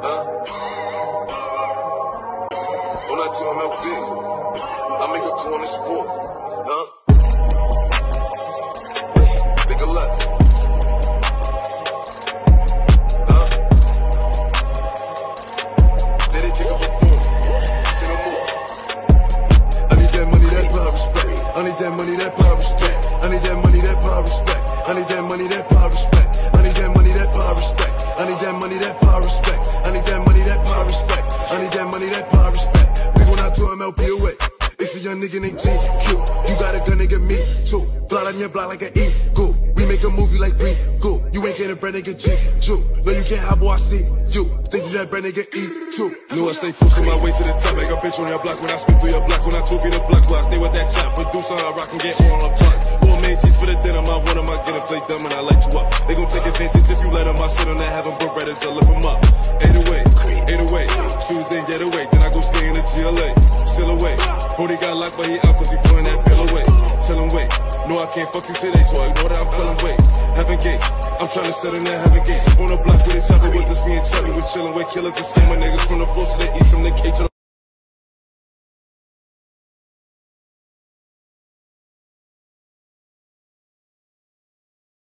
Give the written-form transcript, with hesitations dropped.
On a tout MLB, I make a call on this sport, Take a look, Did it kick up a boom, say no more. I need that money, that power, respect. I need that money, that power, respect. I need that money, that power, respect. I need that money, that power, respect. I need that money, that power, respect. I need that money, that power, respect. I need that money, that power, respect. I need that money, that power, respect. We gon' out to MLB away. It's a young nigga named GQ. You got a gun, nigga, me too. Fly on your block like an eagle. We make a movie like Rico. You ain't getting bread, nigga, G-Jew. No, you can't hide, boy, I see you. Think you that bread, nigga, eat too. Know I stay pushing my way to the top. Make a bitch on your block when I spin through your block. When I took you the block, well, I stay with that chop. Producer, I rock and get all on top. 4 main cheese for the dinner, my one of my getting play dumb and I light you up. They gon' take advantage if you let them. I sit on that, have them Berettas to lift them up. 808, shoes then get away. Then I go stay in the GLA, still away. Brody got locked, but he out cause he pulling that bill away. Tell him wait, no I can't fuck you today, so I ignore that, I'm telling wait. Heaven gates, I'm tryna set in that heaven gates. On the block with a chopper with this being chubby, we chillin' with killers and scammer niggas from the floor to the east, from the K to the